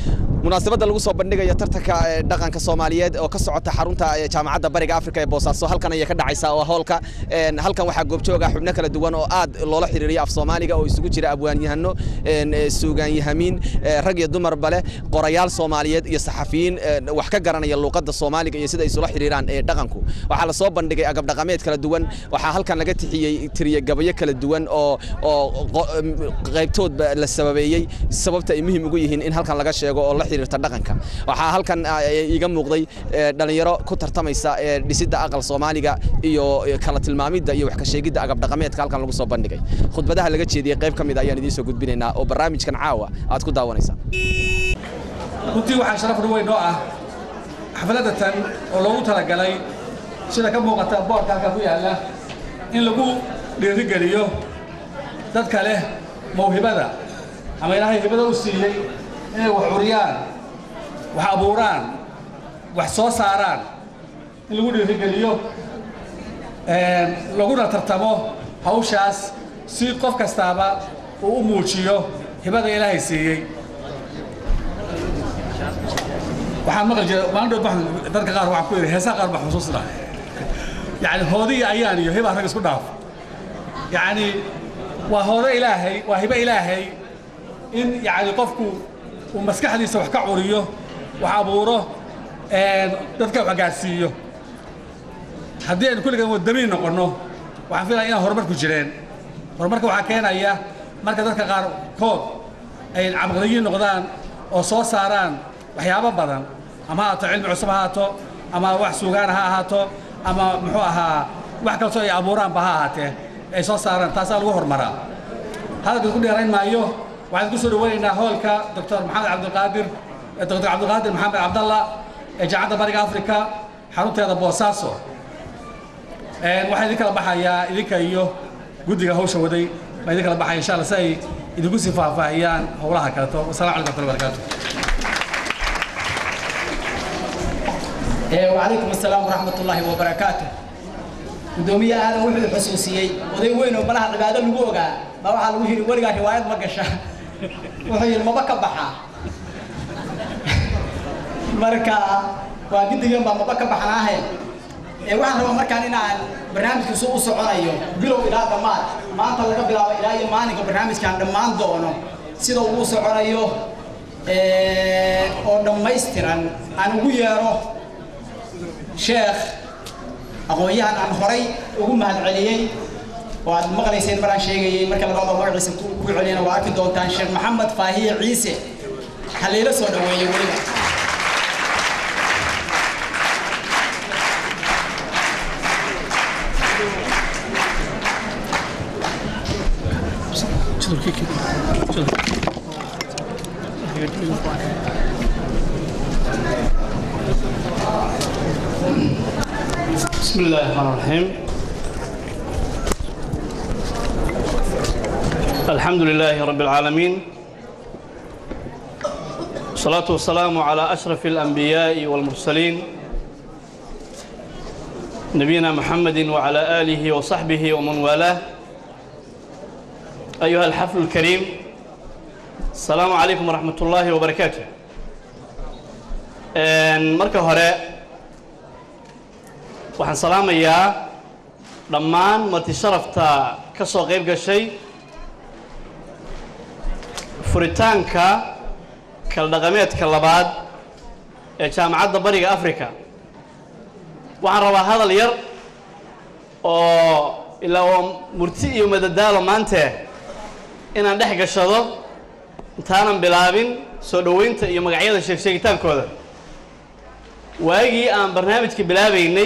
munaasabada lagu soo bandhigayo tartanka dhaqanka Soomaaliyeed oo ka socota xarunta jaamacadda Bariga Afrika ee Boosaaso halkan ay ka dhacaysaa oo hoolka halkan waxa goob jooga xubno kala duwan oo aad loola xiriiriyay af Soomaaliga oo isugu jira abwaanyahano suugaan yahamiin rag iyo dumar bale qorayaal Soomaaliyeed iyo saxafiyiin wax ka garanaya luqadda Soomaaliga iyo sida ay isula xiriiraan dhaqanku waxa la soo bandhigay agab dhaqameed kala duwan waxa halkan laga tiriyay gabayo kala duwan oo qaybtood la sababeeyay sababta ay muhiim ugu yihiin in halkan laga sheego oo la xiriirta dhaqanka waxa halkan iiga muuqday dhalinyaro ku tartamaysa dhisidda aqal Soomaaliga iyo kala tilmaamida iyo wax ka sheegida agab dhaqameedka halkan lagu soo bandhigay khudbadaha laga jeediyay qayb kamid ayaan idin soo gudbinaynaa oo barnaamijkan caawa aad ku daawanaysaa runtii waxaa sharaf weyn oo ah xafladatan oo loogu talagalay sida ka muuqata boorka halka ku yaala in lagu dhiirigeliyo dadka leh mawhibada ama ilaahay hibada u siiyay inay wax uriyaan wax abuuraan wax soo saaraan in lagu dhiirigeliyo laguna tartamo hawshaas si qof kastaaba uu u muujiyo hibada ilaahay siiyey waxaan maqal jiray maanta dadka qaar waxa ku yiri heesaha qaar baa xusuusna yani hoodiya ayaan iyo hiba rag isku dhaaf yani waa hoodo ilaahay waa hiba ilaahay in yani qofku uu maskaxdiisa wax ka curiyo wax abuuro dadka wax gaarsiiyo haddii aynu kulligan wadamiin noqonno waxaan filayaa inaan horumar ku jireen horumarka waxaa keenaya marka dadka qaarkood ay cabqariyiin noqdaan oo soo saaraan waxyaabo badan ama ha ahaato cilmi cusub ha ahaato ama wax suugaan ha ahaato ama muxuu ahaa wax kalsoo ay abuuraanba ha ahaatee ay soo saaraan taasaa lagu horumaraa hadalka ku dheerayn maayo waxaan ku soo dhawaynaynaa hoolka dr cabdulqaadir maxamed cabdalla ee jaamacadda Bariga Afrika xarunteeda Boosaaso waxaan idin kala baxayaa idinka iyo guddiga hawsha waday ma idin kala baxaya insha Allah si ay idinku sii faahfaahiyaan howlaha kale wassalaamu calaykum wa rahmatullahi وعليكم السلام ورحمة الله وبركاته قدومي هذا وحده حسوسية وذي وينه بلاه عبادة لجوجا ما راح لوجه ورجع روايات مقشة وحي المبكى بحا مركا وجد يوم مبكى بحناه waxaan rabaa markaan inaan barnaamijka soo soconayo bilow ilaa dhamaad maanta laga bilaabo ilaa maalinka barnaamijkan dhamaan doono sida uu soconayo oo dhameystiran aan ugu yeero sheekh aqoonyahan aan horay ugu mahadceliyay oo aad maqlayseen maraan sheegayay marka labaad magaciisa ku celiyana waa arki doontaan sheekh maxamed faahiye ciise haleelo soo dhaweeyay waliba بسم الله الرحمن الرحيم الحمد لله رب العالمين والصلاة والسلام على أشرف الأنبياء والمرسلين نبينا محمد وعلى آله وصحبه ومن والاه أيها الحفل الكريم السلام عليكم ورحمة الله وبركاته مركة هراء waxaan salaamayaa dhammaan marti sharafta ka soo qayb gashay furitaanka kala dhaqameedka labaad ee jaamacadda Bariga Afrika waxaan rabaa hadal yar oo ilaa murti iyo madadaalo maanta inaan dhex gashado intaanan bilaabin soo dhaweynta iyo magacyada sheegitaankooda waagii aan barnaamijka bilaabaynay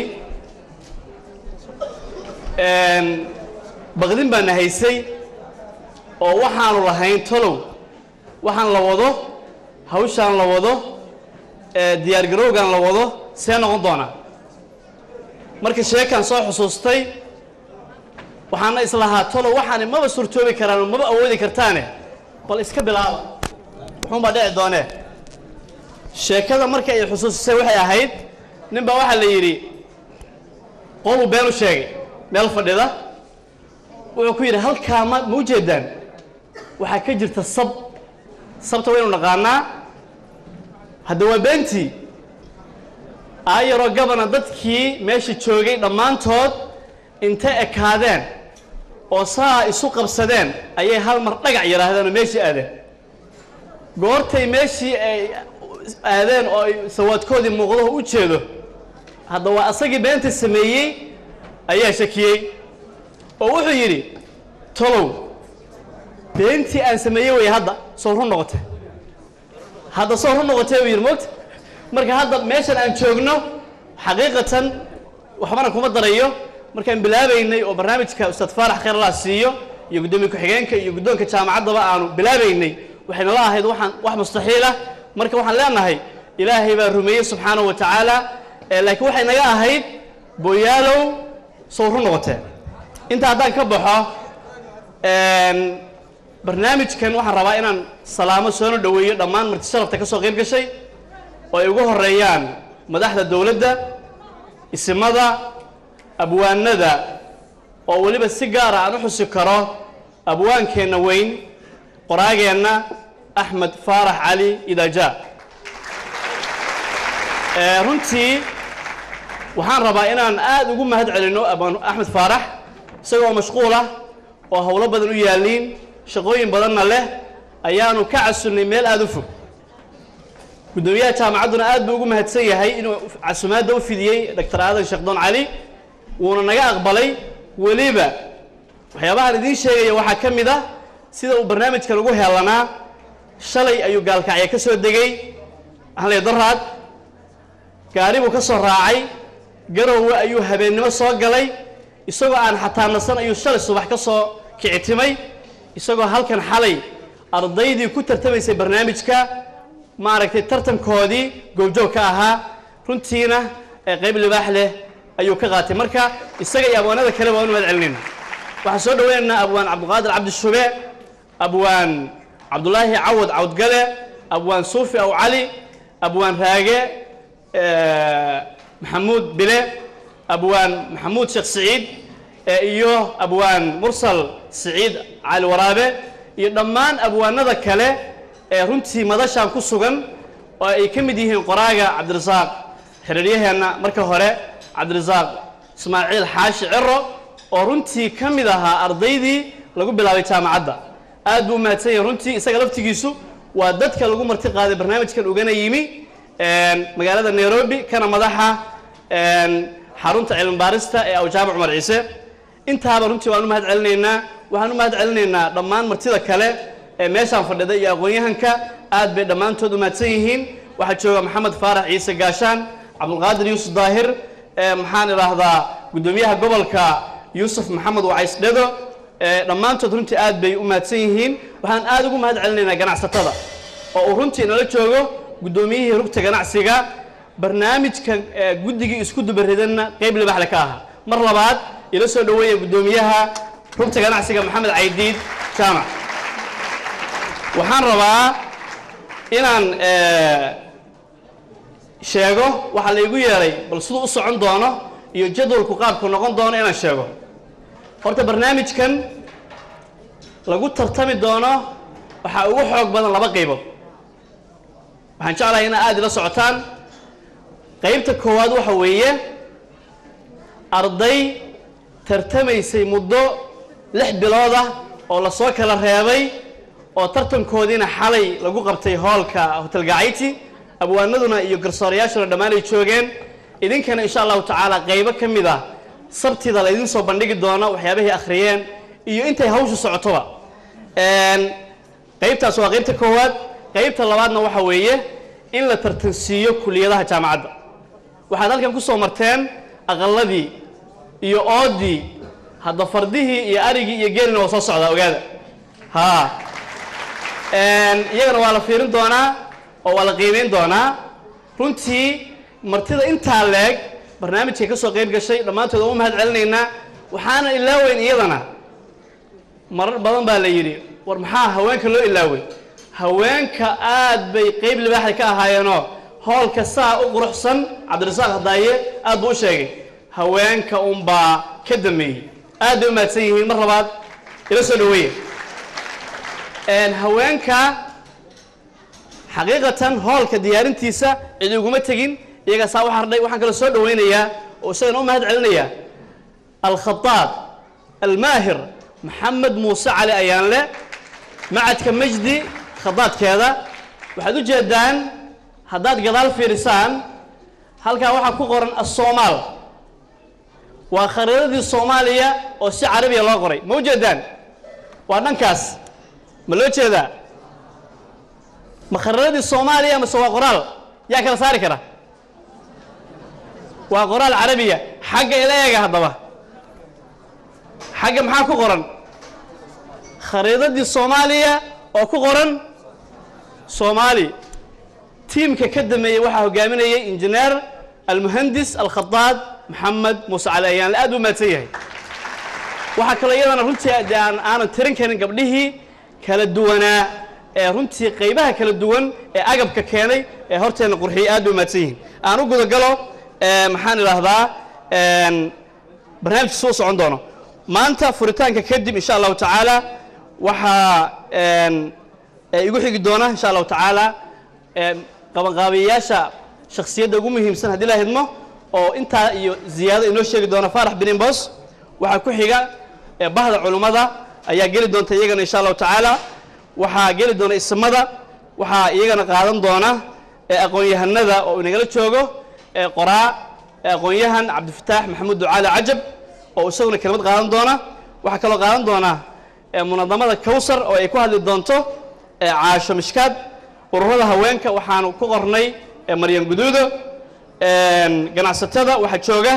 baqdin baan haysay oo waxaanu lahayn tolow waxaan la wado hawshaan la wado diyaar garowgan la wado see noqon doona marka sheekan soo xusuustay waxaana islahaa tolow waxaan maba surtoobi karaan maba awoodi kartaane bal iska bilaabo wuxuu ma dhici doonee sheekada marka ay xusuusisay waxay ahayd nin baa waxa la yiri qolu beenu sheegay meel fadhida wuxuu ku yiri halka ma ujeedaan waxa ka jirta sabta waynu naqaanaa hadda waa beentii ayaro gabana dadkii meesha joogay dhammaantood intay ekaadeen oo saa isu qabsadeen ayay hal mar dhagac yiraahdeen oo meeshii aadeen goortay meeshii ay aadeen oo sawaadkoodii muuqdo u jeedo hadda waa asagii beenta sameeyay ayaa shakiyay oo wuxuu yiri tolow beentii aan sameeyay way hadda soo run noqotay hadda soo run noqotay wiir moogta marka hadda meeshan aan joogno xaqiiqatan waxbana kuma darayo markaan bilaabaynay oo barnaamijka ustaad Faarax Khayr Allah siiyo iyo gudoomiye ku xigeenka iyo gudoonka jaamacadaba aanu bilaabaynay waxayna la ahayd wax mustaxiil ah marka waxaan leenahay ilaahay baa rumeeyay subxaanahu wa ta'ala laakiin waxay naga ahayd booyaalow soo run noqotay inta haddaan ka baxo barnaamijkan waxaan rabaa inaan salaamo soo dhaweeyo dhammaan marti sharafta ka soo qayb gashay oo ay ugu horeeyaan madaxda dawladda isimada abwaanada oo waliba si gaar ah aan u xusi karo abwaankeena weyn qoraageena Axmed Faarax Cali Idaaja runtii waxaan rabaa inaan aad ugu mahad celino abaan Axmed Faarax isagoo mashquul ah oo hawlo badan u yaaliin shaqooyin badanna leh ayaanu ka casunay meel aad u fog gudoomiyaha jaamacaduna aad buu ugu mahadsan yahay inuu casumaada u fidiyay Dr. Aadan Sheekhdon Cali wuuna naga aqbalay waliba waxyaabaha idin sheegay waxa kamid ah sida uu barnaamijkan ugu heelanaa shalay ayuu gaalkacay ka soo degay ahlee daraad gaaribu ka soo raacay garowe ayuu habeenimo soo galay isagoo aan xataa nasan ayuu shalay subax ka soo kicitimay isagoo halkan xalay ardaydii ku tartamaysay barnaamijka maaragtay tartankoodii goobjoog ka ahaa runtiina qayb libaax leh ayuu ka qaatay marka isaga iyo abwaanada kale waa inuu celin waxa soo dhaweynaa abwaan Cabdiqaadir Cabdi Shube abwaan Cabdullaahi Cawad Cawdgale abwaan Suufi aw Cali abwaan Raage Maxamuud Bile abwaan Maxamuud Sheekh Saciid iyo abwaan Mursal Saciid Cali Waraabe iyo dhammaan abwaanada kale runtii madashaan ku sugan oo ay ka mid yihiin qoraaga Cabdirasaaq xiriiryaheena marka hore Cabdirasaaq Ismaaciil Xaashi Ciro oo runtii ka mid ahaa ardaydii lagu bilaabay jaamacadda aad buu mahadsan yahay runtii isaga laftigiisu waa dadka lagu marti qaaday barnaamijkan ugana yimi magaalada Nairobi kana madaxa xarunta cilmi baarista ee Jaamac Umar Ciise intaaba runtii waan u mahad celinaynaa waxaan u mahad celinaynaa dhammaan martida kale ee meeshaan fadhida iyo aqoonyahanka aad bay dhammaantood u mahadsan yihiin waxa jooga Maxamed Faarax Ciise Gaashaan Cabdulqaadir Yuusuf Daahir maxaan iraahdaa gudoomiyaha gobolka Yuusuf Maxamed Wacays Dedo dhammaantood runtii aad bay u mahadsan yihiin waxaan aad ugu mahad celinaynaa ganacsatada oo runtii nala joogo gudoomiyihii rugta ganacsiga barnaamijkan guddiga isku dubaridana qayb libaax leh ka ah mar labaad ila soo dhaweeyay gudoomiyaha rugta ganacsiga Maxamed Caydiid Jaamac waxaan rabaa inaan sheego waxa la igu yeeray bal sidoo u socon doono iyo jadwalku qaabku noqon doono inaan sheego horta barnaamijkan lagu tartami doono waxa ugu xoog badan laba qaybood waxaan jeclahay in aad ila socotaan qaybta koowaad waxa weeye arday tartamaysay muddo 6 bilood ah oo la soo kala reebay oo tartankoodina xalay lagu qabtay hoolka Hotel Gacayti abwaanaduna iyo garsoorayaashuna dhammaan ay joogeen idinkana insha Allah taala qaybo kamid ah sabtida la idin soo bandhigi doono waxyaabihii akhriyeen iyo intay hawshu socotoba qaybtaas waa qaybta koowaad qaybta labaadna waxa weeye in la tartansiiyo kuliyadaha jaamacadda waxaad halkan ku soo marteen aqalladii iyo oodii hadda fardihii iyo arigii iyo geelina waa soo socdaa ogaada iyagana waa la fiirin doonaa oo waa la qiimeyn doonaa runtii martida intaa leeg barnaamijka ka soo qayb gashay dhammaantood u mahad celinaynaa waxaana ilaaweyn iyadana marar badan baa la yiri war maxaa haweenka loo ilaaway haweenka aad bay qayb libaax ka ahaayeenoo hoolka saa u quruxsan Cabdirasaaq Hadaaye aad buu sheegay haweenka baa ka dameeyay aad bay u mahadsan yihiin mar labaad ila soo dhaweeyay haweenka xaqiiqatan hoolka diyaarintiisa cid iguma tegin iyaga saa waxa hardhay waxaan kala soo dhaweynayaa oo isagana u mahad celinayaa al-Khattaab al-Maahir Maxamed Muuse Cali Ayaanle macadka Majdi khadaadkeeda waxaad u jeedaan haddaad gadaal fiirisaan halkaa waxaa ku qoran as-Soomaal waa khariidadii Soomaaliya oo si Carabiya loo qoray ma u jeedaan waa dhankaas ma loo jeedaa ma khariidadii Soomaaliya ma soo qoraal yaa kala saari kara waa qoraal Carabiya xagga ilayaga hadaba xagga maxaa ku qoran khariidadii Soomaaliya oo ku qoran Soomaali tiimka ka dameeyay waxa hogaaminayay injineer al-muhandis al-Khattaab Maxamed Muuse Cali Ayaanle aad u mahadsan yahay waxa kale iyadana runtii aan tirin karin gabdhihii kala duwanaa ee runtii qaybaha kala duwan ee agabka keenay ee horteena qurxiyay aad u mahadsan yihiin aan u guda galo maxaan ilaahdaa barnaamijka soo socon doono maanta furitaanka kadib insha Allah taala waxa igu xigi doona insha Allah taala qabanqaabiyaasha shakhsiyadda ugu muhiimsan hadii la hidmo oo inta iyo ziyaado inoo sheegi doona Faarax bin Boos waxa ku xiga bahda culimada ayaa gali doonta iyagana insha Allah taala waxa gali doona ismada waxa iyagana qaadan doona aqoon-yahanada oo inagala joogo qoraa aqoon-yahan Cabdifataax Maxamuud Ducaale Cajab oo isaguna kelmad qaadan doona waxa kale oo qaadan doona munadamada Kawsar oo ay ku hadli doonto Caasho Mishkaad ururada haweenka waxaan ku qornay Maryam Guduudo ganacsatada waxa jooga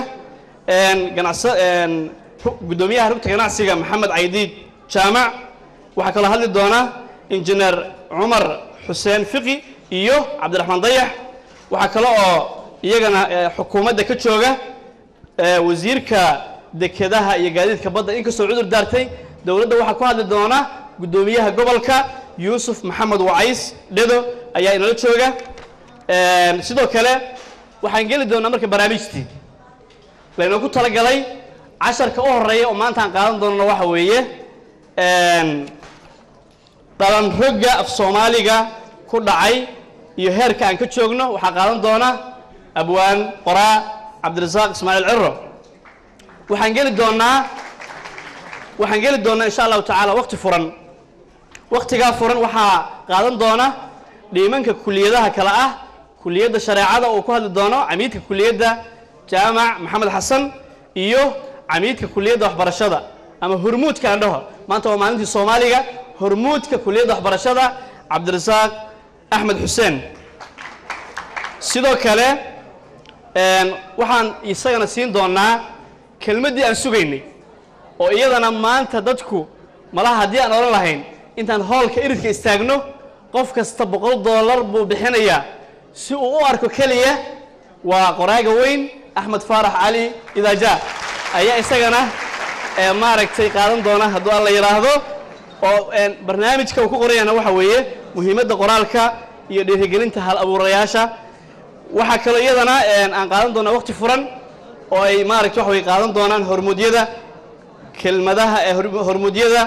gudoomiyaha rugta ganacsiga Maxamed Caydiid Jaamac waxa kale hadli doona injineer Umar Xuseen Fiqi iyo Cabdiraxmaan Dayax waxa kale oo iyagana xukuumadda ka jooga wasiirka dekedaha iyo gaadiidka badda inkastoo cudur daartay dawladda waxa ku hadli doona gudoomiyaha gobolka Yuusuf Maxamed Wacays Dedo ayaa inala jooga sidoo kale waxaan geli doonaa marka barnaamijtii leena ku tala galay casharka u horeeya oo maanta aan qaadan doono waxa weeye dalan rogga af Soomaaliga ku dhacay iyo heerka aan ka joogno waxa qaadan doona abwaan qoraa Cabdirasaaq Ismaaciil Cirro waxaan geli doonaa insha Allah taala waqti furan waqtiga furan waxa qaadan doona dhiimanka kuliyadaha kala ah kuliyada shariicada oo ku hadli doono amiidka kuliyada Jaamac Maxamed Xasan iyo amiidka kuliyada waxbarashada ama hormuudka aan dhaho maanta waa maalintii Soomaaliga hormuudka kuliyada waxbarashada Cabdirasaaq Axmed Xuseen sidoo kale waxaan isagana siin doonaa kelmadii aan sugaynay oo iyadana maanta dadku malaha hadii aan oran lahayn intaan hoolka iridka istaagno qof kasta $100 buu bixinayaa si uu u arko kaliya waa qoraaga weyn Axmed Faarax Cali Idaaja ayaa isagana maaragtay qaadan doona hadduu alla yiraahdo oo barnaamijka uu ku qorayana waxa weeye muhiimadda qoraalka iyo dhiirigelinta hal abuurayaasha waxa kale iyadana aan qaadan doona waqti furan oo ay maaragtay wax way qaadan doonaan hormuudyada kelmadaha hormuudyada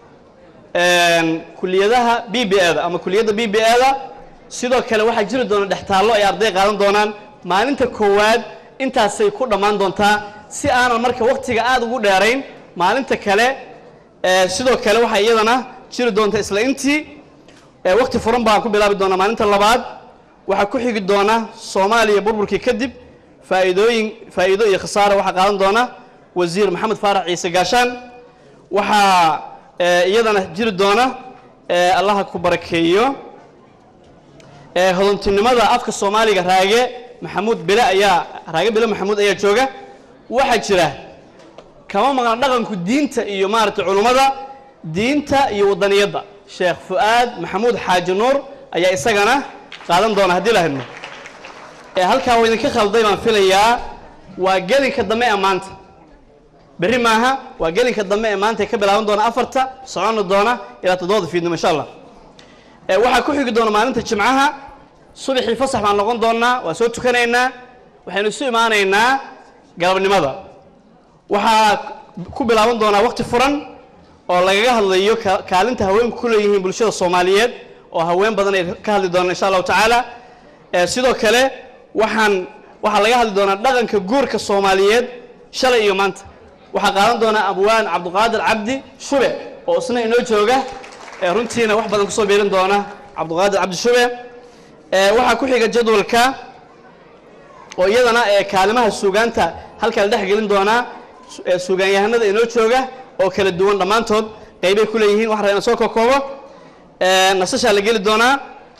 kuliyadaha BBA-da ama kuliyada BBA-da sidoo kale waxa jiri doona dhaxtaalo ay arday qaadan doonaan maalinta koowaad intaasay ku dhamaan doontaa si aanan marka waqtiga aad ugu dheerayn maalinta kale sidoo kale waxa iyadana jiri doonta isla intii waqti furan baan ku bilaabi doona maalinta labaad waxa ku xigi doona Soomaaliya burburkii kadib faa'iido iyo khasaare waxa qaadan doona wasiir Maxamed Faarax Ciise Gaashaan waxa iyadana jiri doona Allah ku barakeeyo hodantinimada afka Soomaaliga Raage Maxamuud Bile Maxamuud ayaa jooga waxa jira kama maqan dhaqanku diinta iyo maaragtay culimada diinta iyo wadaniyada Sheekh Fuaad Maxamuud Xaaji Nuur ayaa isagana qaadan doona hadii la hadmo halka way idinka khalday baan filayaa waa gelinka dambe maanta berri maaha waa gelinka dambe maanta ka bilaaban doona 4 socon doona ilaa 7 fiidnimo insha Allah waxa ku xigi doona maalinta Jimcaha subaxii fasax baan noqon doonaa waa soo tukanaynaa waxaynu isu imaanaynaa galabnimada waxa ku bilaaban doona waqti furan oo lagaga hadlayo kaalinta haweenku ku leeyihiin bulshada Soomaaliyeed oo haween badan ay ka hadli doonaan insha allahu tacaala sidoo kale waxaa laga hadli doonaa dhaqanka guurka soomaaliyeed shalay iyo maanta waxaa qaadan doonaa abwaan cabdiqaadir cabdi shube oo isna inoo jooga runtiina wax badan kusoo biirin doona cabdiqaadir cabdi shube waxaa ku xiga jadwalka oo iyadana kaalimaha suugaanta halkaa la dhex gelin doonaa suugaanyahanada inoo jooga oo kala duwan dhammaantood qaybay ku leeyihiin waxaan rabaa inaan soo kokoobo nasashaa la geli doonaa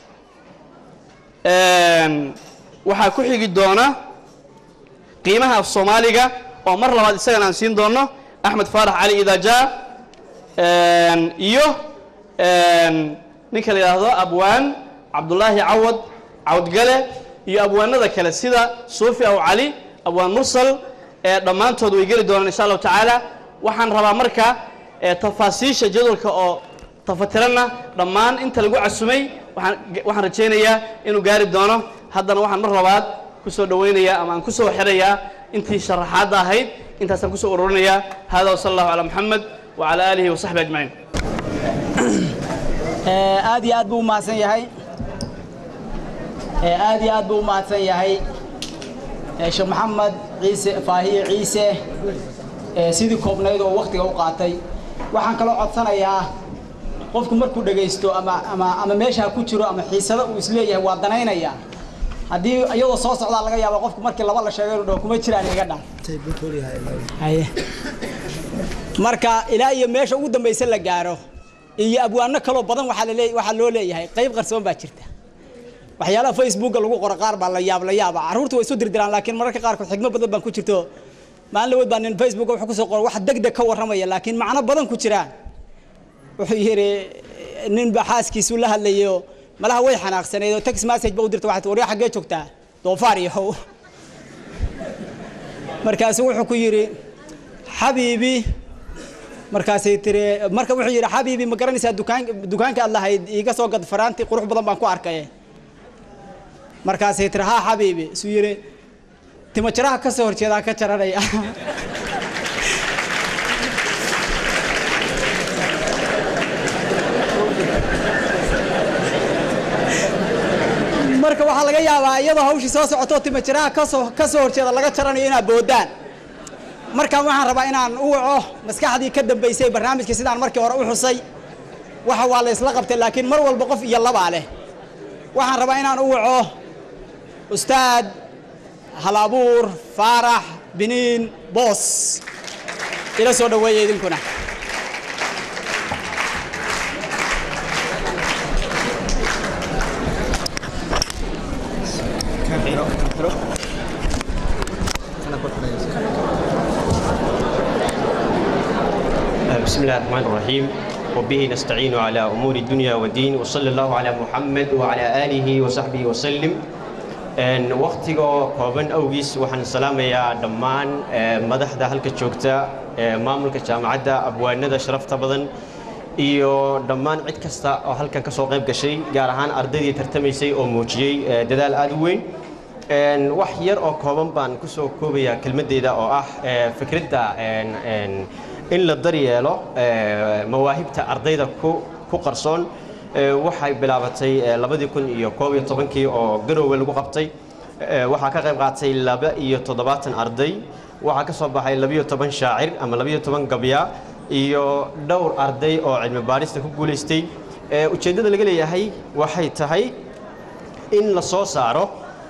waxaa ku xigi doona qiimaha af soomaaliga oo mar labaad isagana aan siin doono axmed faarax cali idajaa iyo ninka la yidhaahdo abwaan cabdulaahi cawdgale iyo abwaanada kale sida suufi aw cali abwaan mursal dhammaantood way geli doonaan insha allahu tacaala waxaan rabaa marka tafaasiisha jadwalka oo tafatirana dhammaan inta lagu casumay waxaan rajaynayaa inuu gaari doono haddana waxaan mar labaad ku soo dhawaynayaa ama aan ku soo xirayaa intii sharaxaadda ahayd intaasaan kusoo ururinayaa hada wasala allahu calaa maxamed wacala aalihi wasaxbi ajmaciin aad iyo aad buu umahadsan yahay aad iyo aad buu umahadsan yahay sheekh maxamed ciise faahiye ciise sidii koobnayd oo waqtiga u qaatay waxaan kaloo codsanayaa qofku markuu dhagaysto ama meesha ku jiro ama xiisada uu isleeyahay waa danaynaya haddii iyadoo soo socdaa laga yaabo qofku markii laba la sheegay inuu dhaho kuma jiraan iga dhan marka ilaa iyo meesha ugu dambaysa la gaaro iyo abwaano kaloo badan waxaa loo leeyahay qayb qarsoon baa jirta waxyaalaha facebooka lagu qoro qaar baa la yaaba carruurtu way isu dirdiraan laakiin mararka qaarkood xigmo badan baan ku jirto maalin lawood baa nin facebook wuxuu ku soo qoray wax degdeg ka warramaya laakiin macno badan ku jiraan wuxuu yiri nin baa xaaskiisu la hadlayo malaha way xanaaqsaneed oo text message baa u dirtay waxa wariya xagee joogtaa doofaar yahow markaas wuxuu ku yiri xabiibi markaasay tiri marka wuxuu yiri xabiibi ma garanaysaa dukaanka aad lahayd iiga soo gad faraanti qurux badan baan ku arkay markaasay tiri ha xabiibi suu yiri timo jaraha ka soo horjeeda ka jaranaya marka waxa laga yaabaa iyadoo hawshii soo socoto timo jaraha ka soo horjeeda laga jaranayo inaad boodaan marka waxaan rabaa inaan u waco maskaxdii ka dambaysay barnaamijka sidaan markii hore u xusay waxa waa la isla qabtay laakiin mar walba qof iyo laba leh waxaan rabaa inaan u waco ustaad halabuur faarax biniin boos ila soo dhaweeyay idinkuna بسم الله الرحمن الرحيم وبه نستعين على أمور الدنيا والدين وصلى الله على محمد وعلى آله وصحبه وسلم وقتiga kooban awgiis waxaan salaamayaa dhammaan madaxda halka joogta maamulka jaamacadda abwaanada sharafta badan iyo dhammaan cid kasta oo halkan ka soo qayb gashay gaar ahaan ardaydii tartamaysay oo muujiyay dadaal aad u weyn wax yar oo kooban baan ku soo koobayaa kelmadeyda oo ah fikradda in la daryeelo mawaahibta ardayda ku qarsoon waxay bilaabatay 2011 oo Garowe lagu qabtay waxaa ka qayb qaatay 27 arday waxaa ka soo baxay 12 shaacir ama 12 gabya iyo dhowr arday oo cilmi baarista ku guuleystay ujeedada laga leeyahay waxay tahay in la soo saaro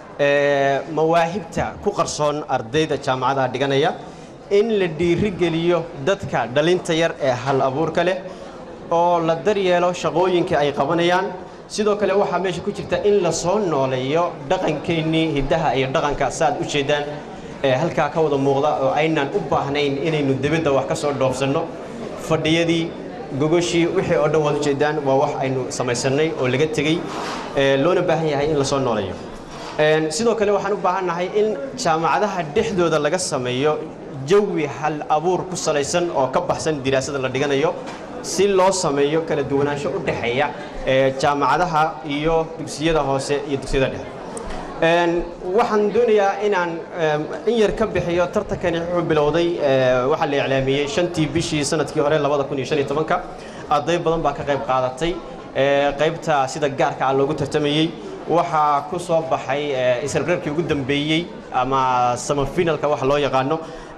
mawaahibta ku qarsoon ardayda jaamacadaha dhiganaya in la dhiirigeliyo dadka dhalinta yar ee hal abuurka leh oo la daryeelo shaqooyinka ay qabanayaan sidoo kale waxa meesha ku jirta in la soo nooleeyo dhaqankeennii hidaha iyo dhaqanka saad u jeedaan halka ka wada muuqda oo aynaan u baahnayn inaynu dibadda wax ka soo dhoofsano fadhiyadii gogoshii wixii oo dhan wada jeedaan waa wax aynu samaysanay oo laga tagay loona baahan yahay in la soo nooleeyo sidoo kale waxaan u baahannahay in jaamacadaha dhexdooda laga sameeyo jawi hal abuur ku salaysan oo ka baxsan diraasada la dhiganayo si loo sameeyo kala duwanaansho u dhaxeeya jaamacadaha iyo dugsiyada hoose iyo dugsiyada dhexe waxaan doonayaa inaan in yar ka bixiyo tartankani wuxuu bilowday waxa la iclaamiyay 5tii bishii sanadkii hore 2015 arday badan baa ka qayb qaadatay qaybta sida gaarka ah loogu tartamayay waxaa ku soo baxay isreebreebkii ugu dambeeyey ama semifinalka waxa loo yaqaano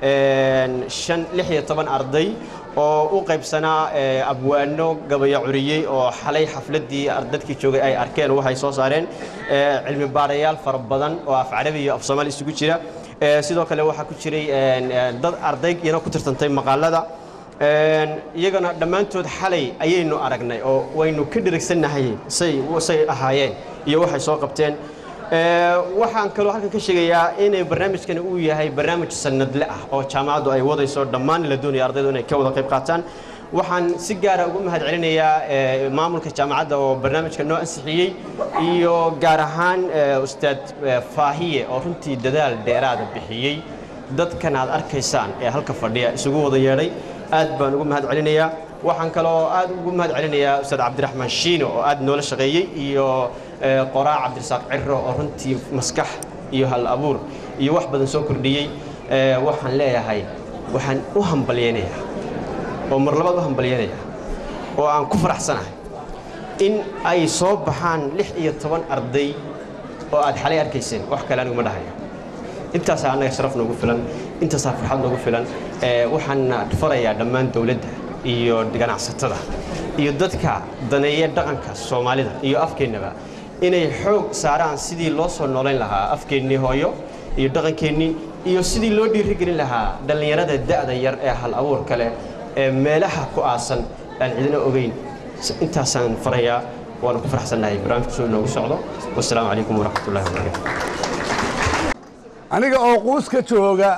16 arday oo u qaybsanaa abwaano gabaya curiyay oo xalay xafladii ardadkii joogay ay arkeen waxay soo saareen cilmi baarayaal fara badan oo af Carabi iyo af Soomaali isugu jira sidoo kale waxa ku jiray dad arday iyana ku tirtantay maqaalada iyagana dhammaantood xalay ayaynu aragnay oo waynu ka dhirigsanahay say ahaayeen iyo waxay soo qabteen waxaan kaloo halkan ka sheegayaa in barnaamijkani uu yahay barnaamij sanadle ah oo jaamacaddu ay wadayso dhammaan la doonayo ardaydu inay ka wada qayb qaataan waxaan si gaar ah ugu mahadcelinayaa maamulka jaamacadda oo barnaamijka noo ansixiyay iyo gaar ahaan ustaad Faahiye oo runtii dadaal dheeraad bixiyay dadkan aad arkaysaan ee halka fadhiya isugu wada yeeray aad baan ugu mahadcelinayaa waxaan kaloo aad ugu mahadcelinayaa ustaad Cabdiraxmaan Shiino oo aad noola shaqeeyay iyo qoraa Cabdirasaaq Cirro oo runtii maskax iyo hal abuur iyo wax badan soo kordhiyay waxaan leeyahay waxaan u hambalyeeynaa oo mar labaad u hambalyeeynaa oo aan ku faraxsanahay in ay soo baxaan 16 arday oo aad xalay arkayseen wax kale anigu ma dhahayo intaas anaga sharaf noogu filan intaas farxad noogu filan waxaan farayaa dhammaan dawladda iyo ganacsatada iyo dadka daneeya dhaqanka Soomaalida iyo afkeenaba inay xoog saaraan sidii loo soo nooleyn lahaa afkeenni hooyo iyo dhaqankeeni iyo sidii loo dhiirigelin lahaa dhalinyarada da'da yar ee hal abuur kale ee meelaha ku aasan aan cidina ogeyn intaasaan farayaa waan ku faraxsanahay barnaamijku soo noogu socdo wassalaamu calaykum waraxmatullaahi wabarakaatuh aniga oo quus ka jooga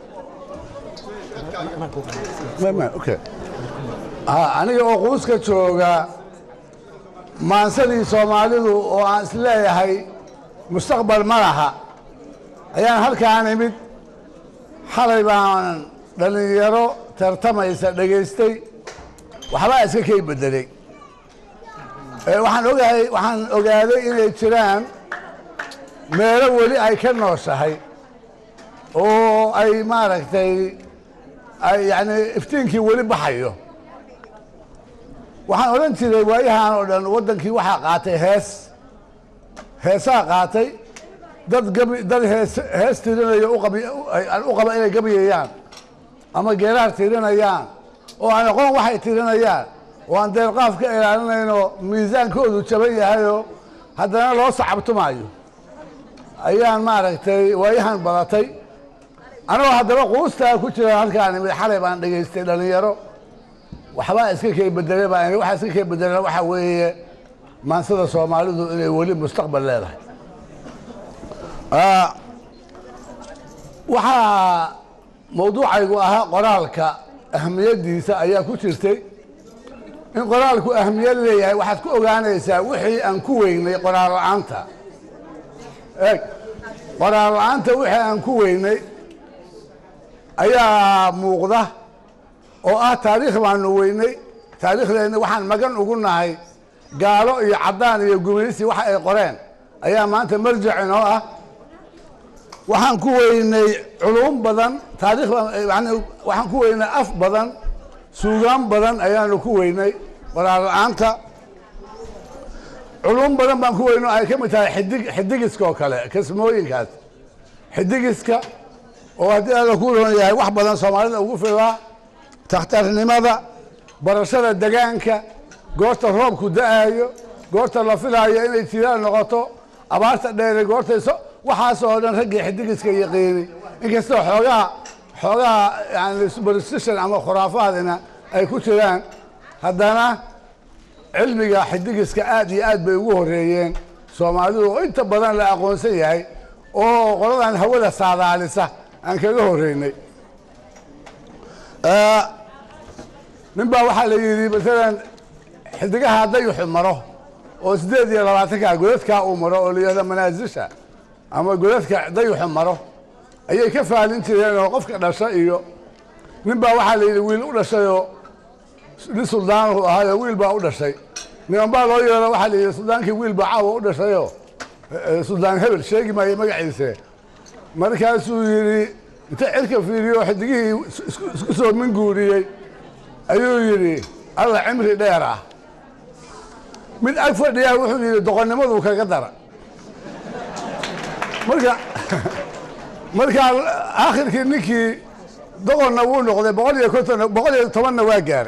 aniga oo quus ka jooga maansadii Soomaalidu oo aan isleeyahay mustaqbal ma laha ayaan halkaan imid xalay baan dhalinyaro tartamaysa dhageystay waxba iska kay bedelay waxaan ogaaday inay jiraan meelo weli ay ka nooshahay oo ay maaragtay ay yani iftiinkii weli baxayo waxaan oran jiray waayahan oo dhan wadankii waxaa qaatay heesaa qaatay dad hees tirinayo u qaba inay gabayayaan ama geeraar tirinayaan oo aan aqoon waxay tirinayaan oo aan deelqaaf ka ilaalinayno miisaankoodu jaban yahayoo haddana loo sacabtumaayo ayaan maaragtay waayahan badatay anagoo haddaba quustaa ku jira halkaan imid xalay baan dhegaystay dhalinyaro waxbaa iska kay bedelay baa waxa iska kay bedelay waxa weeye maansada Soomaalidu inay weli mustaqbal leedahay waxa mawduucaygu ahaa qoraalka ahmiyadiisa ayaa ku jirtay in qoraalku ahmiyad leeyahay waxaad ku ogaanaysaa wixii aan ku weynay qoraal la'aanta qoraal la'aanta wixii aan ku weynay ayaa muuqda oo ah taariikh baanu weynay taariikhdeena waxaan magan ugu nahay gaalo iyo caddaan iyo gumaysi waxa ay qoreen ayaa maanta marjac inoo ah waxaan ku weynay culuum badan taariikh yani waxaan ku weynay af badan suugaan badan ayaanu ku weynay qoraal la'aanta culuum badan baan ku weynay ay ka mid tahay xidigiska oo kale kasmooyinkaas xidigiska oo haddii alla ku roon yahay wax badan Soomaalida ugu filaa takhtarnimada barashada deegaanka goorta roobku da'ayo goorta la filaayo inay jiraan noqoto abaarta dheer goorta waxaas oo dhan raggii xidigiska yaqiini inkastoo xoogaha yani superstition ama khuraafaadina ay ku jiraan haddana cilmiga xidigiska aad iyo aad bay ugu horeeyeen Soomaalidu oo inta badan la aqoonsan yahay oo qoladan hawada saadaalisa aan kaga horeynay nin baa waxaa la yidhi masalan xidigaha dayuxu maro oo 28 godadkaa uu maro oo la yidhahdo manaasisha ama godadka dayuxu maro ayay ka faalin jireen oo qofka dhasha iyo nin baa waxaa la yidhi wiil u dhashayoo nin suldaanuhu ahaayo wiil baa u dhashay niman baa loo yeero waxaa la yidhi suldaankii wiil baa caawa u dhashayoo suldaan hebel sheegi maayo magaciise markaasuu yidhi inta cirka fiiriyo xidigihii isku soo minguuriyey ayuu yidhi alla cimri dheer ah mid ag fadhiyaa wuxuu yidhi doqonnimadu kaga dara marka aakhirkii ninkii doqonna wuu noqday 110 waa gaaray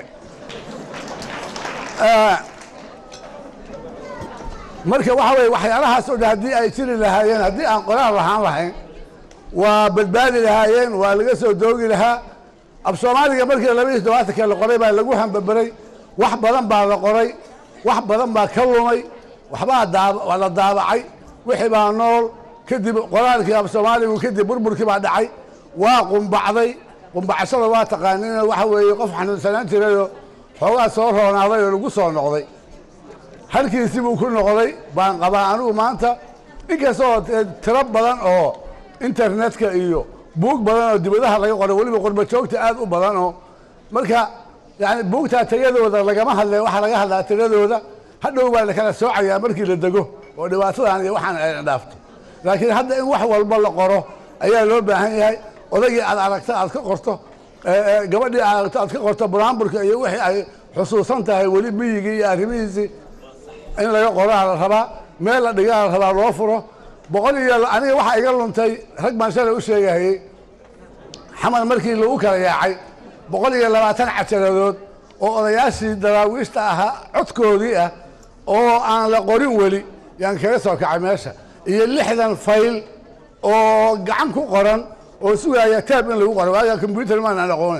marka waxa weeye waxyaalahaas oo haddii ay jiri lahaayeen haddii aan qoraal lahaan lahayn waa badbaadi lahaayeen waa laga soo doogi lahaa af soomaaliga markii 27 la qoray baa lagu hambabaray wax badan baa la qoray wax badan baa ka lumay waxbaa la daabacay wixii baa nool kadib qoraalkii af soomaaligu kadib burburkii baa dhacay waa qumbacday qumbacashada waa taqaaniin waxa weeye qof xanuunsanaan jirayoo xoogaa soo roonaaday oo lagu soo noqday halkiisii buu ku noqday baan qabaa anigu maanta inkastoo tiro badan oo internetka iyo buug badan oo dibadaha laga qoray weliba qurba joogta aad u badan oo marka yani buugtaa tayadooda lagama hadlay waxaa laga hadlaa tiradooda hadhow baa la kala soocayaa markii la dego oo dhibaatadan iyo waxaan ay dhaafto laakiin hadda in wax walba la qoro ayaa loo baahan yahay odaygii aad aragta aad ka qorto gabadhii aad aragto aad ka qorto buraanburka iyo wixii ay xusuusan tahay weli miyigii iyo arrimihiisii in laga qoraa la rabaa meel la dhigaa la rabaa loo furo aniga waxaa iga luntay rag baan shalay u sheegahayey xamar markii lagu kala yaacay 120 cajaladood oo odayaashii daraawiishta ahaa codkoodii ah oo aan la qorin weli yaan kaga soo kacay meesha iyo 60 fayl oo gacan ku qoran oo sugaya taab in lagu qoro waaga computer maan aan aqoon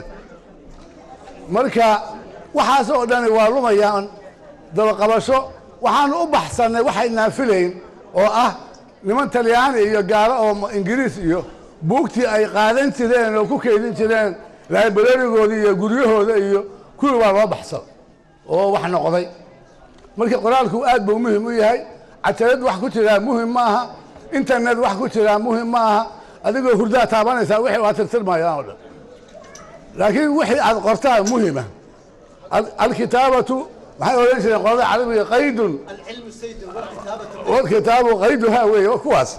marka waxaas oo dhan waa lumayaan daba qabasho waxaan u baxsanay waxay naafilayn oo ah niman Talyaani iyo gaalo oo Ingiriis iyo buugtii ay qaadan jireen oo ku keydin jireen library-goodii iyo guryahooda iyo kuwii waa loo baxsan oo wax noqday marka qoraalku aad buu muhiim u yahay cajalad wax ku jira muhiim ma aha internet wax ku jira muhiim ma aha adigoo hurdaa taabanaysa wixii waa tirtirmayaan oo dhan laakiin wixii aad qortaa muhiima alkitaabatu maxay oran jireen qolada carabiga qaydun alcilmu saydun walkitaabu qayduha weeye kuwaas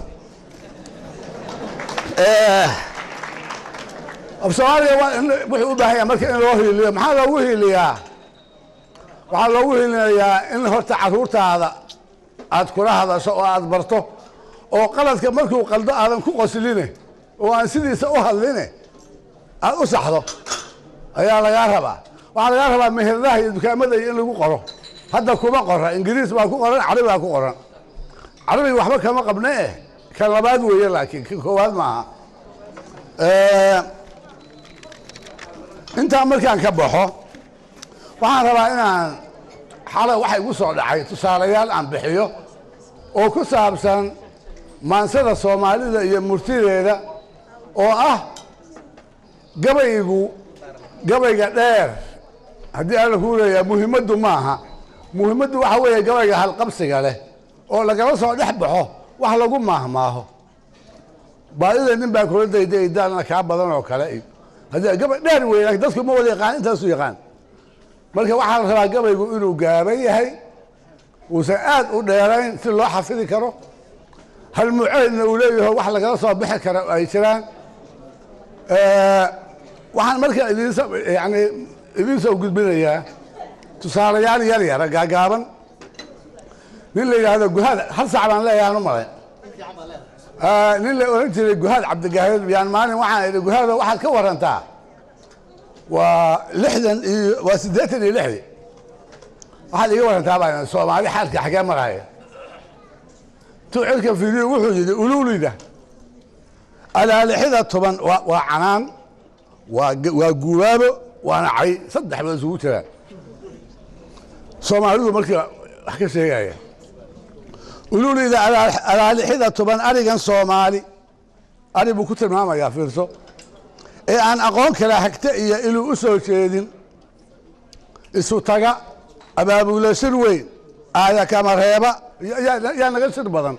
af soomaaliya wuxuu u baahan yahay marka in loo hiiliyo maxaa loogu hiiliyaa waxaa loogu hiilinayaa in horta carruurtaada aad kula hadasho oo aad barto oo qaladka markuu qaldo aadan ku qosline oo aan sidiisa u hadline aad u saxdo ayaa lagaa rabaa waxaa lagaa rabaa meheradaha iyo dukaamada in lagu qoro hadda kuma qora ingiriis baa ku qoran carabi baa ku qoran carabiga waxba kama qabne ka labaad weeye laakiin ka koowaad maaha intaa markaan ka baxo waxaan rabaa inaan xalay waxa igu soo dhacay tusaalayaal aan bixiyo oo ku saabsan maansada soomaalida iyo murtideeda oo ah gabayga dheer haddii alla kuu leeyahay muhiimaddu maaha muhiimaddu waxa weeye gabayga halqabsiga leh oo lagala soo dhex baxo wax lagu maahmaaho baadida nin baa kula daydaydaana kaa badan oo kale iyo haddii gabay dheer weeye laakiin dadku ma wada yaqaan intaasu yaqaan marka waxaa la rabaa gabaygu inuu gaaban yahay uusan aad u dheerayn si loo xafidi karo hal muceedna uu leeyaho wax lagala soo bixi kara ay jiraan waxaan marka idiin soo gudbinayaa tusaalayaal yar yara gaagaaban nin la yidhaahdo guhaad hal sac baan leeyahay u malay nin la oran jiray guhaad cabdigaahir yaan maalin waxaan idhi guhaado waxaad ka warantaa waa 86 waxaad iga warantaa baan Soomaali xaalka xagee maraya tuucilka fiidiyo wuxuu yidhi ululida alaalixida 10 waa canaan waa guuraabo waana cay saddex baa isugu jiraan Soomaalidu markii wax ka sheegaya ululida alaalixida 10 arigan Soomaali ari buu ku tilmaamayaa fiirso ee aan aqoon kala hagta iyo inuu u soo jeedin isu taga abaabula shir weyn aaya kama reeba yaa naga shir badan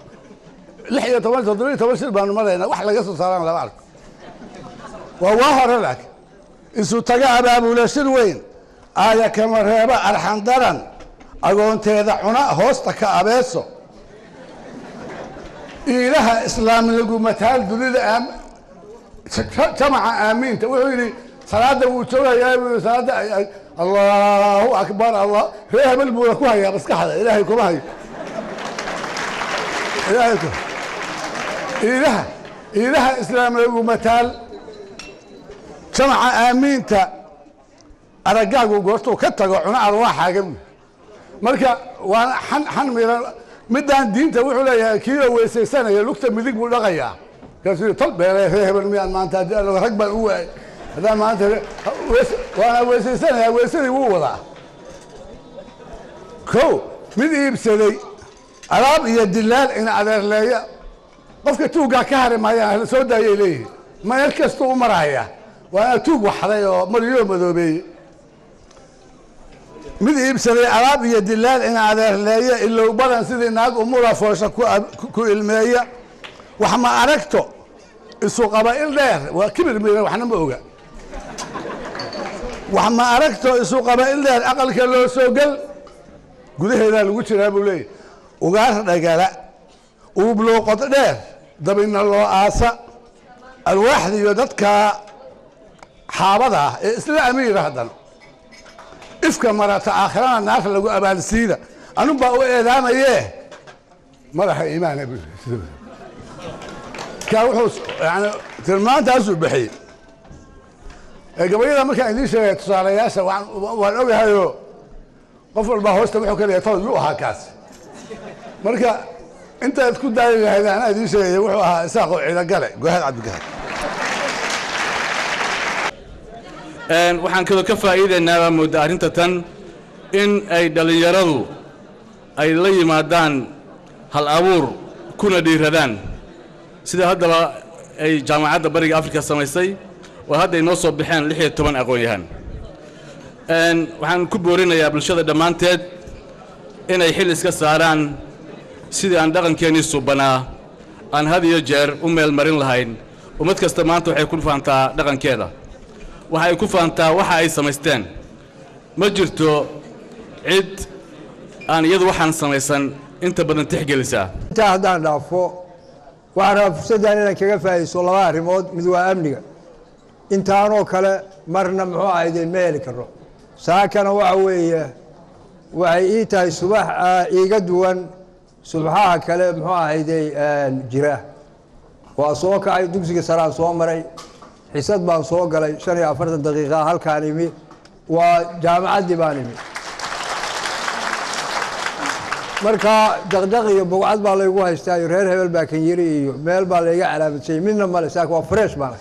16 shir baan marayna wax laga soo saaraan laba arko waa hore laakiin isu taga abaabula shir weyn aaya kama reeba arxan daran agoonteeda cuna hoosta ka abeeso ilaha islaamnigu mataal dunida jamaca aamiinta wuxuu yidhi صلاة وجوها يا صلاة الله أكبر الله فيها بالبولك وهي بس كحلة إلهيكم هاي إلهيكم إله إسلام ومثال سمع آمين تا أرجعوا وقرطوا كتروا عنا أرواح حاجم مركا وأنا حن مدان دين تروحوا لي كيلو وسنة يلوكت مذيك ولا غيا كسر طلب يا بالميان ما أنت ركب هو هذا ما أنت وأنا وسنة هو ولا كو من يبسلي أراب يدلال إن على اللي قفك توقع كهر ما يا سودا يليه ما يركزتوا مرايا وأنا توقع حرية مريوم ذوبي mid iibsaday alaab iyo dilaal in adeerleeya ilaa badan sidii naag umura foosha ku ilmeeya wax ma aragto isu qaba il dheer waa kibir miran waxna ma oga wax ma aragto isu qaba il dheer aqalka loo soo gal gudaheeda lagu jiraa buu leeyahay ugaar dhagala uu blooqod dheer dabina loo aasa alwaaxdi iyo dadka xaabada ee isla amiir hadan إفكا مرات آخرنا نعرف لو أبان السيدة أنا بقول إيه ما يه ما راح إيمان أبي كروحوس يعني ترمان تأسف بحي قبل ما كان ليش تصار ياسا وأنا هايو قفل بهوست بحو كده يطول يوها كاس مركا أنت تكون داير هذا أنا ليش يروحوا ساقوا إلى قلق جهاد عبد الجهاد waxaan kaloo ka faa'iideynaa muddo arrinta tan in ay dhalinyaradu ay la yimaadaan hal abuur kuna dhiiradaan sida haddaba ay jaamacadda bariga Afrika samaysay oo hadda ay noo soo bixeen 16 aqoon-yahan waxaan ku boorinayaa bulshada dhammaanteed inay xil iska saaraan sidii aan dhaqankeennii subanaa aan had iyo jeer u meel marin lahayn ummad kasta maanta waxay ku faantaa dhaqankeeda waxay ku faantaa waxa ay samaysteen ma jirto cid aan iyadu waxaan samaysan inta badan tixgelisa inta haddaan dhaafo waxaan fursaddan inaan kaga faa'iideysto laba arrimood mid waa amniga intaanoo kale marna muxuu ahaydeen ma heli karno saakana waxa weeye waxay ii tahay subax iiga duwan subaxaha kale muxuu ahaydey jira waa soo kacay dugsiga saraan soo maray حسد بان سو غلاي 45 دقيقه halkaan imi waa jaamacadii baan imi marka daqdaq iyo bogcad baa la igu haystaa reer hebel baa kan yiri iyo meel baa la iga calaamadsay midna male saak waa fresh baan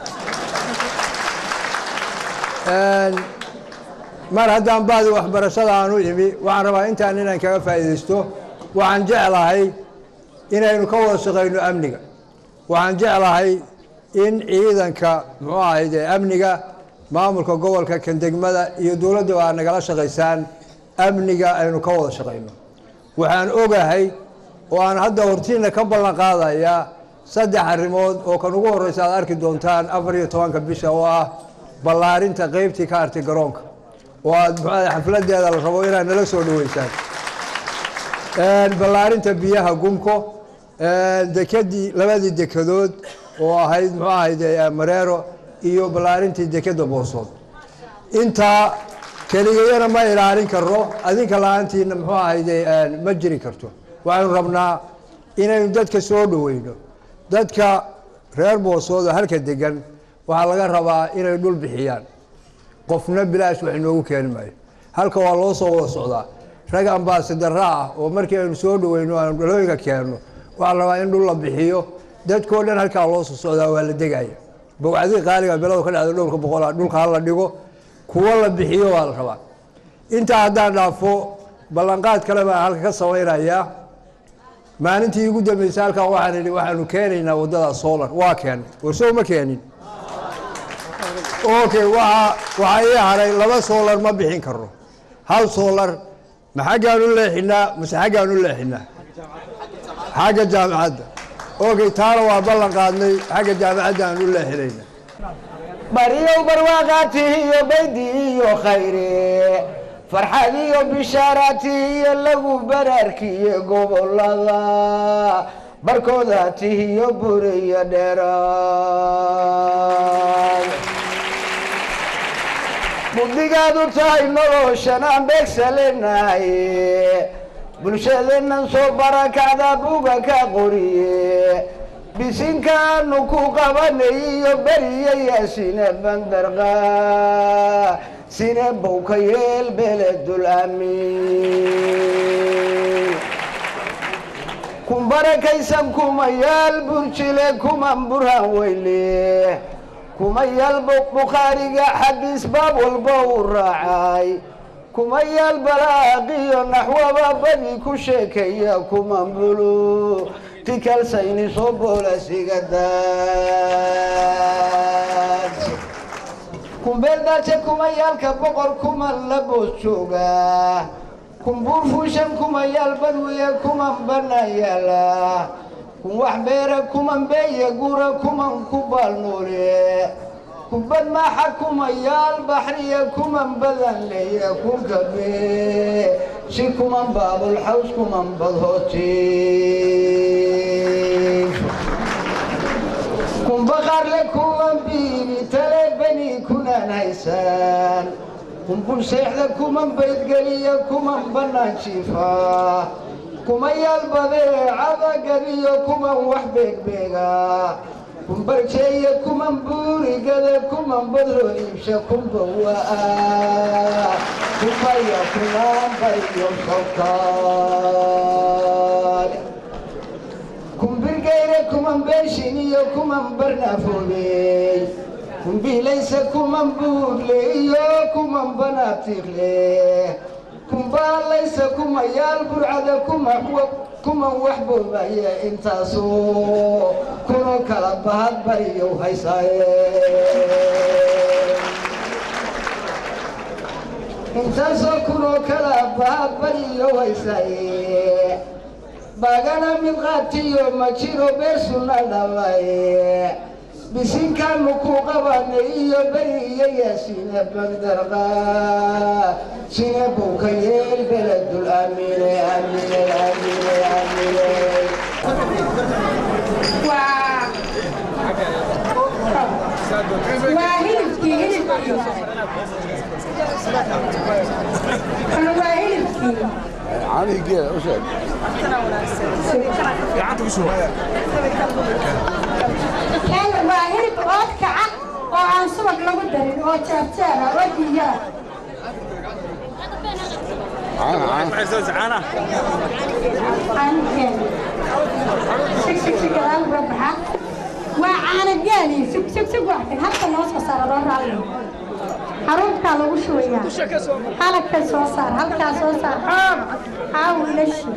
mar haddaan baadi waxbarashada aanu imi waxaan rabaa intaan inaan kaga faa'iideysto waxaan jeclahay inaynu ka wada shaqeyno amniga waxaan jeclahay in ciidanka muxuu ahayd amniga maamulka gobolka kan degmada iyo dawladda waa nagala shaqeysaan amniga aynu ka wada shaqeyno waxaan ogahay oo aan hadda hortiina ka ballan qaadayaa 3 arrimood oo kan ugu horeysa aad arki doontaan 14 bisha oo ah ballaarinta qaybtii ka artay garoonka oo aad xafladeeda la rabo inaad nala soo dhaweysaan ballaarinta biyaha gumko dekadii labadii dekadood oo ahayd muxuu ahayd Mareero iyo ballaarintii dekada Boosood inta kaligeena ma ilaalin karo adinka laantiina muxuu ahayd ma jiri karto waxaan rabnaa inaynu dadka soo dhaweyno dadka reer Boosood halka degan waxa laga rabaa inay dhul bixiyaan qofna bilaash wax inoogu keen maayo halka waa loo soo wada socdaa rag ambassador ah oo markii aynu soo dhaweyno aan dhalooyinka keeno waxa la rabaa in dhul la bixiyo dadkoo dhan halka loo soo socdaa waa la degaya bawcadi qaaliga bilowga ka dhacdo dhulka boqol dhulka la dhigo kuwa la bixiyo waa la rabaa inta haddaan dhaafo ballanqaad kale baa halka ka sameynaya maalintii ugu dambeysay halka waxaanu keenaynaa wadada solar waa keen warsoo ma keenin okay waxa ay haray laba solar ma bixin karo hal solar ma xagaan u leexinaa mise xagaan u leexinaa xaga jaamacadda اوكي تارا وبلن قادني حق جامعه ان لا خلينا بريو برواقاتي يا بيدي يا خيري فرحتي يا بشارتي يا لغو براركي يا غوبلدا بركوداتي يا بري يا ديرا muddigaadu tahay noloshan aan beegsalenay bulshadeennan soo barakacda buuga ka qoriye bisinkaanu ku qabanay iyo beriyaya sine bandarqa sine bowka yeel beledul amiin kun barakaysan kuma yaal burjile kuman burhan weyle kuma yaal bukhaariga xadiis baab walba u raacay kuma yaal balaaqiyo naxwaba badi ku sheekeeya kuman bulu tikalsayni soo boolasiga daad kumbeeldaashe kuma yaalka boqor kuman la boos jooga kumbuur fuushan kuma yaal badwiye kuman bannaan yaala kun wax beera kuman beeye guura kuman ku baalnoole kubad maaxa kuma yaal baxriya kuman badan leeya kunka bee si kuman baabulxaws kuman badhootiin kun baqarle kuman biibi tale beni kunaan haysaan kun bulseexda kuman baydgeliya kuman bannaan jiifa kuma yaal badeecada gabiyo kuman wax beegbeega kun barjeeya kuman buurigada kuman badloo iibsha kunba waa kufaya kuman bariyo sawtaale kun birgayre kuman beeshin iyo kuman barnaafoobey kun biilaysa kuman buudle iyo kuman banaatiiqle kun baalaysa kuma yaal burcada kuman wax boobaya intaasoo kunoo kala bahad bariyow haysaaye intaasoo kunoo kala bahad bariyow haysaaye bagana mid qaatiyo ma jiro beer sunna dhalaye bisinkaanu ku qabanay iyo beri iyo yaasiine bagdarqa sine bowka yeel beledul amiine amiine amiine amiine waa hilibkii عنيقة وش كان واهرب أوكع وعن سمك لقدر وتفترة وديا عنا عن كان شك كلام ربحة وعن الجالي سك واحد حتى الناس صار رأي حروبك على وشوية حالك صار حالك صار حاول الشيء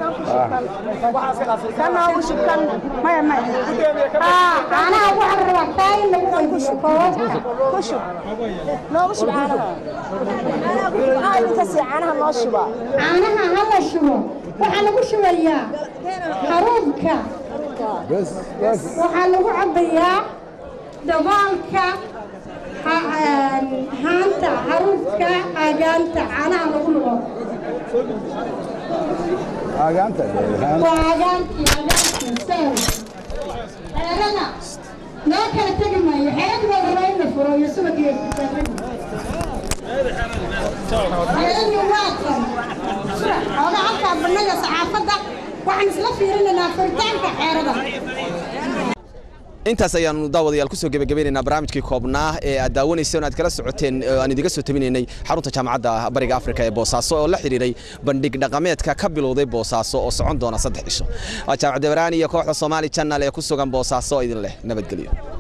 كما وش كان ما أنا أبغى الرواقين نقول وش لا وش معنا أنا تسي عنها ما شبا عنها هلا شبا وحنا وش ويا حروبك بس وحنا وعبيا دبالك هانتا حروفك أجانتا أنا أقول أجانتا وأجانتي سهل أنا لا كان تجمع حياة وغيرنا فرو يسوع كيف أنا واقف أنا أفكر بالنجا صعافة وعن سلفي لنا فرتان كحيرة intaas ayaanu daawadayaal ku soo gabagabeynaa barnaamijkii koobnaa ee aad daawaneyseen aad kala socoteen aan idiga soo tabinaynay xarunta jaamacadda Bariga Afrika ee Boosaaso oo la xiriiray bandhig dhaqameedka ka bilowday Boosaaso oo socon doona 3 cisho. Waa jaamacadda Baraani iyo kooxda Somali Channel ee ku sugan Boosaaso idin leh nabadgelyo.